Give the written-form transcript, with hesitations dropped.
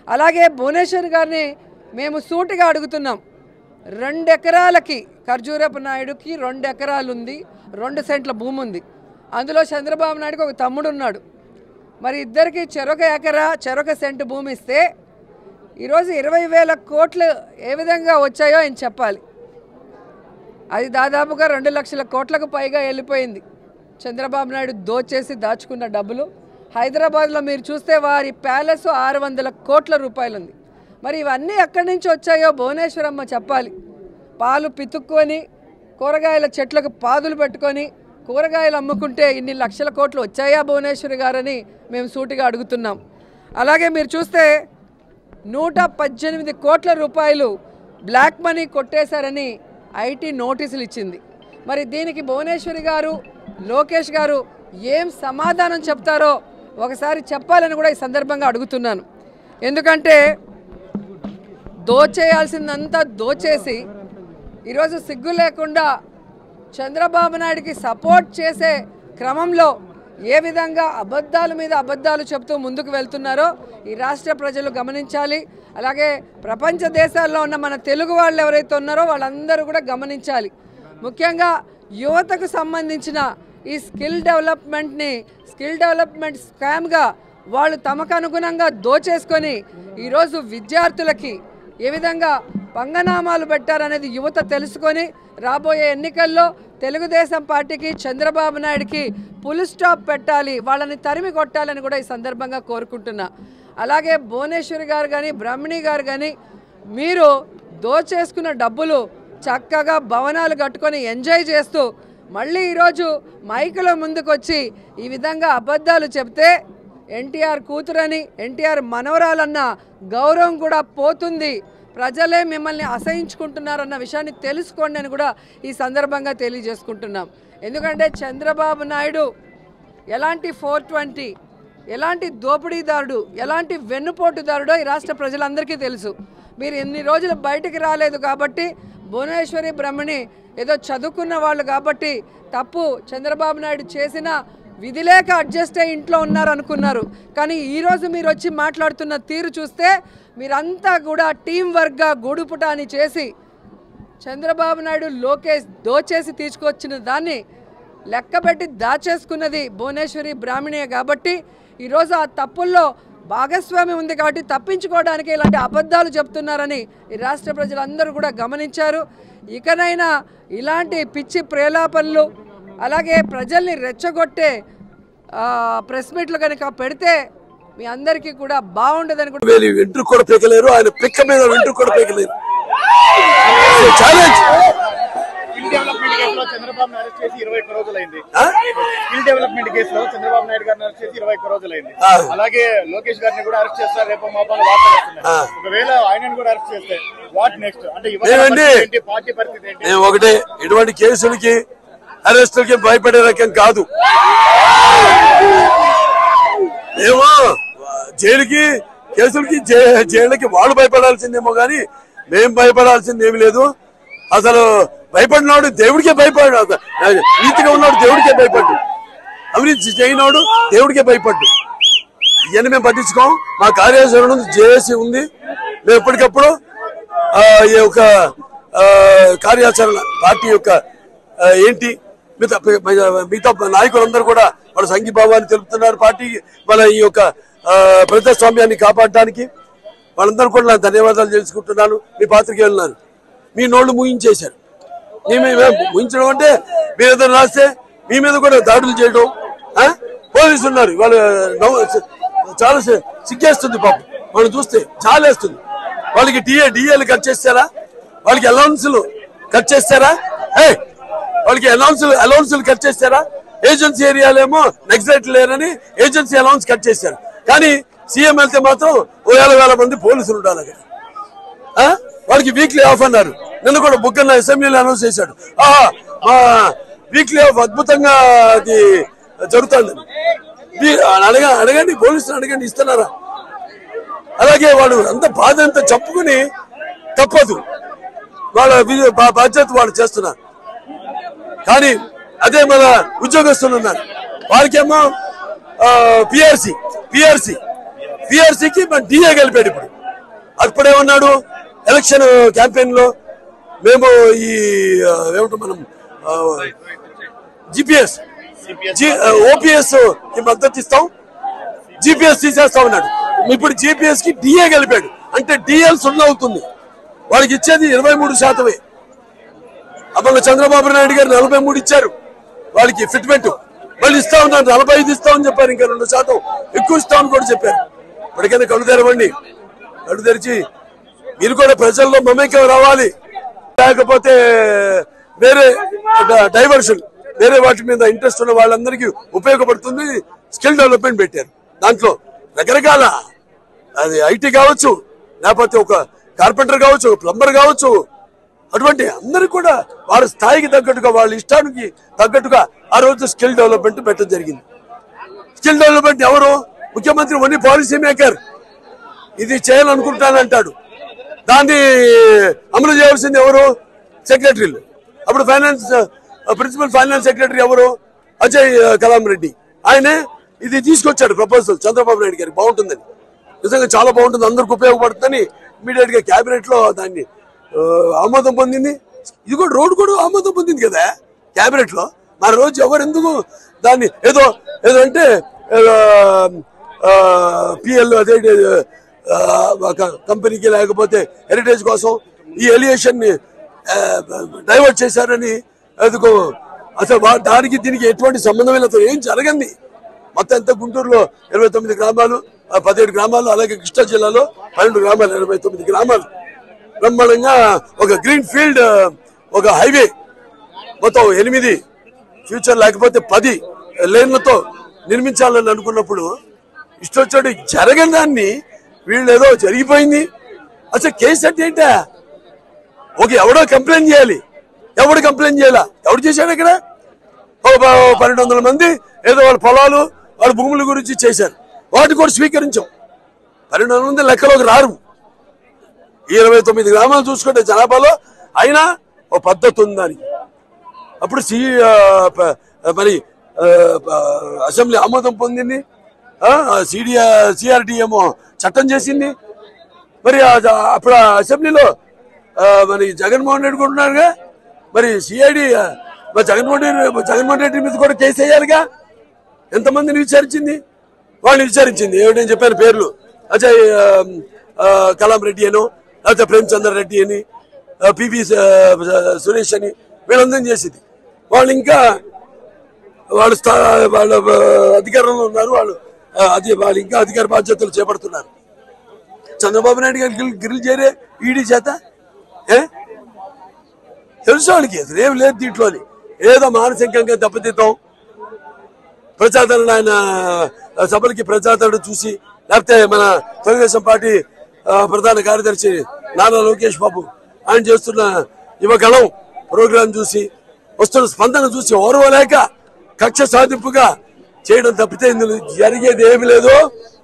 అలాగే భువనేశ్వర్ గారిని మేము సూటిగా అడుగుతున్నాం. 2 ఎకరాలకి ఖర్జూరపు నాయుడుకి 2 ఎకరాలు ఉంది, 2 సెంట్ల భూమి ఉంది. అందులో చంద్రబాబు నాయుడుకి ఒక తమ్ముడు ఉన్నాడు. మరి ఇద్దరికి చెరొక ఎకరా చెరొక సెంటు భూమి ఇస్తే ఈరోజు 20,000 కోట్లు ఏ విధంగా వచ్చాయో ఆయన చెప్పాలి. అది దాదాపుగా 2 లక్షల కోట్లకు పైగా వెళ్ళిపోయింది. చంద్రబాబు నాయుడు దోచేసి దాచుకున్న డబ్బులు. హైదరాబాద్లో మీరు చూస్తే వారి ప్యాలెస్ 600 కోట్ల రూపాయలు ఉంది. మరి ఇవన్నీ ఎక్కడి నుంచి వచ్చాయో భువనేశ్వరమ్మ చెప్పాలి. పాలు పితుక్కొని కూరగాయల చెట్లకు పాదులు పెట్టుకొని కూరగాయలు అమ్ముకుంటే ఇన్ని లక్షల కోట్లు వచ్చాయా భువనేశ్వరి గారని మేము సూటిగా అడుగుతున్నాం. అలాగే మీరు చూస్తే 118 కోట్ల రూపాయలు బ్లాక్ మనీ కొట్టేశారని ఐటీ నోటీసులు ఇచ్చింది. మరి దీనికి భువనేశ్వరి గారు, లోకేష్ గారు ఏం సమాధానం చెప్తారో ఒకసారి చెప్పాలని కూడా ఈ సందర్భంగా అడుగుతున్నాను. ఎందుకంటే దోచేయాల్సిందంతా దోచేసి ఈరోజు సిగ్గు లేకుండా చంద్రబాబు నాయుడికి సపోర్ట్ చేసే క్రమంలో ఏ విధంగా అబద్ధాల మీద అబద్ధాలు చెప్తూ ముందుకు వెళ్తున్నారో ఈ రాష్ట్ర ప్రజలు గమనించాలి. అలాగే ప్రపంచ దేశాల్లో ఉన్న మన తెలుగు వాళ్ళు ఎవరైతే ఉన్నారో వాళ్ళందరూ కూడా గమనించాలి. ముఖ్యంగా యువతకు సంబంధించిన ఈ స్కిల్ డెవలప్మెంట్ స్కామ్గా వాళ్ళు తమకు అనుగుణంగా దోచేసుకొని ఈరోజు విద్యార్థులకి ఏ విధంగా పంగనామాలు పెట్టారనేది యువత తెలుసుకొని రాబోయే ఎన్నికల్లో తెలుగుదేశం పార్టీకి, చంద్రబాబు నాయుడికి ఫుల్ స్టాప్ పెట్టాలి, వాళ్ళని తరిమి కొట్టాలని కూడా ఈ సందర్భంగా కోరుకుంటున్నా. అలాగే భువనేశ్వరి గారు కానీ, బ్రహ్మణి గారు కానీ మీరు దోచేసుకున్న డబ్బులు చక్కగా భవనాలు కట్టుకొని ఎంజాయ్ చేస్తూ మళ్ళీ ఈరోజు మైకుల ముందుకు వచ్చి ఈ విధంగా అబద్ధాలు చెప్తే ఎన్టీఆర్ కూతురని, ఎన్టీఆర్ మనవరాలన్న గౌరవం కూడా పోతుంది. ప్రజలే మిమ్మల్ని అసహించుకుంటున్నారన్న విషయాన్ని తెలుసుకోండి అని కూడా ఈ సందర్భంగా తెలియజేసుకుంటున్నాం. ఎందుకంటే చంద్రబాబు నాయుడు ఎలాంటి 420, ఎలాంటి దోపిడీదారుడు, ఎలాంటి వెన్నుపోటుదారుడో ఈ రాష్ట్ర ప్రజలందరికీ తెలుసు. మీరు ఎన్ని రోజులు బయటికి రాలేదు కాబట్టి భువనేశ్వరి, బ్రహ్మణి ఏదో చదువుకున్న వాళ్ళు కాబట్టి తప్పు చంద్రబాబు నాయుడు చేసిన విధి లేక అడ్జస్ట్ అయ్యి ఇంట్లో ఉన్నారనుకున్నారు. కానీ ఈరోజు మీరు వచ్చి మాట్లాడుతున్న తీరు చూస్తే మీరంతా కూడా టీం వర్క్గా గూడుపుటాని చేసి చంద్రబాబు నాయుడు, లోకేష్ దోచేసి తీసుకొచ్చిన దాన్ని లెక్కబెట్టి దాచేసుకున్నది భువనేశ్వరి, బ్రాహ్మణియే కాబట్టి ఈరోజు ఆ తప్పుల్లో భాగస్వామ్యం ఉంది కాబట్టి తప్పించుకోవడానికి ఇలాంటి అబద్ధాలు చెప్తున్నారని ఈ రాష్ట్ర ప్రజలందరూ కూడా గమనించారు. ఇకనైనా ఇలాంటి పిచ్చి ప్రేలాపనలు అలాగే ప్రజల్ని రెచ్చగొట్టే ప్రెస్ మీట్లు కనుక పెడితే మీ అందరికీ కూడా బాగుండదని కూడా వెంట్రు కూడా పీకలేరు, ఆయన పిక్క మీద వెంట్రు కూడా పీకలేరు. డెవలప్మెంట్ కేసులో చంద్రబాబు నాయుడు చేసి 21 రోజులైంది. స్కిల్ డెవలప్మెంట్ కేసులో చంద్రబాబు నాయుడు గారిని అరెస్ట్ చేసి 21 రోజులైంది. అలాగే లోకేష్ గారిని కూడా అరెస్ట్ చేస్తారు, రేపు మాపాలు వార్తలు వస్తున్నాయి. ఒకవేళ ఆయనను కూడా అరెస్ట్ చేస్తే వాట్ నెక్స్ట్ అంటే పార్టీ పరిస్థితి ఏంటి? ఒకటే, ఇటువంటి కేసులకి అరెస్టులకి భయపడే రకం కాదు. ఏమో జైలుకి, కేసులకి, జైళ్ళకి వాళ్ళు భయపడాల్సిందేమో కానీ మేం భయపడాల్సింది ఏమి లేదు. అసలు భయపడినాడు దేవుడికే భయపడ్డాడు, నీతిగా ఉన్నాడు దేవుడికే భయపడ్డు, అవినీతి చేయనోడు దేవుడికే భయపడ్డు. ఇవన్నీ మేము పట్టించుకోం. మా కార్యాచరణ ఉంది, జేఏసీ ఉంది. మేము ఎప్పటికప్పుడు ఈ యొక్క కార్యాచరణ పార్టీ యొక్క ఏంటి మిగతా నాయకులందరూ కూడా వాళ్ళ సంఘీభావాన్ని తెలుపుతున్నారు. పార్టీకి వాళ్ళ ఈ యొక్క ప్రజాస్వామ్యాన్ని కాపాడటానికి వాళ్ళందరూ కూడా నాకు ధన్యవాదాలు తెలుసుకుంటున్నాను. మీ పాత్రికేయులున్నారు, మీ నోళ్లు ముగించేశారు. ముగించడం అంటే మీరు ఏదైనా రాస్తే మీ మీద కూడా దాడులు చేయడం. పోలీసులు ఉన్నారు, వాళ్ళు చాలా సిగ్గేస్తుంది పాపం, వాళ్ళు చూస్తే చాలా వేస్తుంది. వాళ్ళకి డిఏలు కట్ చేస్తారా, వాళ్ళకి అలౌన్సులు కట్ చేస్తారా, వాళ్ళకి అలౌన్సులు కట్ చేస్తారా. ఏజెన్సీ ఏరియాలేమో నక్సలైట్లు లేరని ఏజెన్సీ అలౌన్స్ కట్ చేశారు. కానీ సీఎం వెళ్తే మాత్రం 1,000 మంది పోలీసులు ఉండాలి అక్కడ. వాళ్ళకి వీక్లీ ఆఫ్ అన్నారు. నిన్న కూడా బుగ్గన్న అసెంబ్లీలో అనౌన్స్ చేశాడు, మా వీక్లీ ఆఫ్ అద్భుతంగా అది జరుగుతుంది. అడగండి, పోలీసులు అడగండి, ఇస్తున్నారా? అలాగే వాడు అంత బాధ అంతా చెప్పుకుని తప్పదు, వాళ్ళ బాధ్యత వాళ్ళు చేస్తున్నారు. కానీ అదే మన ఉద్యోగస్తులు ఉన్నారు, వాళ్ళకేమో పిఆర్సీకి మన డిఏ కలిపాడు. ఇప్పుడు అప్పుడేమన్నాడు ఎలక్షన్ క్యాంపెయిన్ లో, మేము ఈ ఏమంటాం మనం జిపిఎస్ ఓపీఎస్ కి మద్దతు ఇస్తాం, జిపిఎస్ తీసేస్తా ఉన్నాడు. ఇప్పుడు జిపిఎస్ కి డిఏ కలిపాడు, అంటే డిఎల్ 0 అవుతుంది. వాళ్ళకి ఇచ్చేది 23%. అప్పుడు చంద్రబాబు నాయుడు గారు 43 ఇచ్చారు వాళ్ళకి ఫిట్మెంట్, మళ్ళీ ఇస్తా ఉన్నారు 45 ఇస్తామని చెప్పారు, ఇంకా 2% ఎక్కువ ఇస్తామని కూడా చెప్పారు. ఇప్పటికైనా కళ్ళు తెరవండి, కళ్ళు తెరిచి మీరు కూడా ప్రజల్లో మమేకం రావాలి. లేకపోతే వేరే డైవర్షన్, వేరే వాటి మీద ఇంట్రెస్ట్ ఉన్న వాళ్ళందరికీ ఉపయోగపడుతుంది. స్కిల్ డెవలప్మెంట్ పెట్టారు, దాంట్లో రకరకాల, అది ఐటీ కావచ్చు, లేకపోతే ఒక కార్పెంటర్ కావచ్చు, ఒక ప్లంబర్ కావచ్చు, అటువంటి అందరికి కూడా వాళ్ళ స్థాయికి తగ్గట్టుగా, వాళ్ళ ఇష్టానికి తగ్గట్టుగా ఆ రోజు స్కిల్ డెవలప్మెంట్ పెట్టడం జరిగింది. స్కిల్ డెవలప్మెంట్ ఎవరు? ముఖ్యమంత్రి ఓన్లీ పాలసీ మేకర్, ఇది చేయాలనుకుంటానంటాడు, దాన్ని అమలు చేయవలసింది ఎవరు? సెక్రటరీలు. అప్పుడు ప్రిన్సిపల్ ఫైనాన్స్ సెక్రటరీ ఎవరు? అజయ్ కలాం రెడ్డి. ఆయనే ఇది తీసుకొచ్చాడు ప్రపోజల్ చంద్రబాబు నాయుడు గారికి, బాగుంటుందని, నిజంగా చాలా బాగుంటుంది, అందరికి ఉపయోగపడుతుందని ఇమీడియట్ గా క్యాబినెట్ లో దాన్ని ఆమోదం పొందింది. ఇది కూడా రోడ్డు కూడా ఆమోదం పొందింది కదా క్యాబినెట్ లో. మరి రోజు ఎవరు ఎందుకు దాన్ని ఏదో ఏదో అంటే పిఎల్ అదే కంపెనీకి, లేకపోతే హెరిటేజ్ కోసం ఈ ఎలియేషన్ ని డైవర్ట్ చేశారని ఎందుకో, అసలు దానికి దీనికి ఎటువంటి సంబంధం లేదు, ఏం జరగంది. మొత్తం ఎంత గుంటూరులో 29 గ్రామాలు, 17 గ్రామాలు, అలాగే కృష్ణా జిల్లాలో 12 గ్రామాలు, 29 గ్రామాలు బ్రహ్మాండంగా ఒక గ్రీన్ ఫీల్డ్, ఒక హైవే మొత్తం 8, ఫ్యూచర్ లేకపోతే 10 లేన్లతో నిర్మించాలని అనుకున్నప్పుడు ఇష్టొచ్చాడు జరగని దాన్ని వీళ్ళు ఏదో జరిగిపోయింది. అసలు కేసు అంటే ఏంటా? ఓకే, ఎవడో కంప్లైంట్ చేయాలి, ఎవడు కంప్లైంట్ చేయాలా? ఎవడు చేశాడు? ఇక్కడ 1200 మంది ఏదో వాళ్ళ పొలాలు, వాళ్ళ భూముల గురించి చేశారు, వాటి కూడా స్వీకరించాం. 1200 మంది లెక్కలోకి రారు. 29 గ్రామాలు చూసుకుంటే జనాభాలో అయినా ఒక పద్ధతి ఉందని. అప్పుడు మరి అసెంబ్లీ ఆమోదం పొందింది, సిఆర్డి ఏమో చట్టం చేసింది. మరి అప్పుడు అసెంబ్లీలో మరి జగన్మోహన్ రెడ్డి కూడా ఉన్నారుగా, మరి సిఐడి జగన్మోహన్ రెడ్డి మీద కూడా కేసు వేయాలిగా. ఎంతమందిని విచారించింది? వాళ్ళని విచారించింది. ఏమిటని చెప్పాను పేర్లు, అజయ్ కలాం రెడ్డి అనో, లేకపోతే ప్రేమచంద్ర రెడ్డి అని, పివి సురేష్ అని, వీళ్ళందరినీ చేసింది. వాళ్ళు ఇంకా వాళ్ళ అధికారంలో ఉన్నారు, వాళ్ళు ఇంకా అధికార బాధ్యతలు చేపడుతున్నారు. చంద్రబాబు నాయుడు గారు గిరిలు చేరే ఈడీ చేత తెలుసు వాళ్ళకి, అసలు ఏం లేదు దీంట్లోని. ఏదో మానసికంగా దెబ్బతిద్దాం, ప్రజాదరణ, ఆయన సభలకి ప్రజాదరణ చూసి, లేకపోతే మన తెలుగుదేశం పార్టీ ప్రధాన కార్యదర్శి నారా లోకేష్ బాబు ఆయన చేస్తున్న యువగళం ప్రోగ్రాం చూసి, వస్తున్న స్పందన చూసి ఓర్వలేక కక్ష సాధింపుగా చేయడం తప్పితే ఇందులో జరిగేది ఏమి లేదు.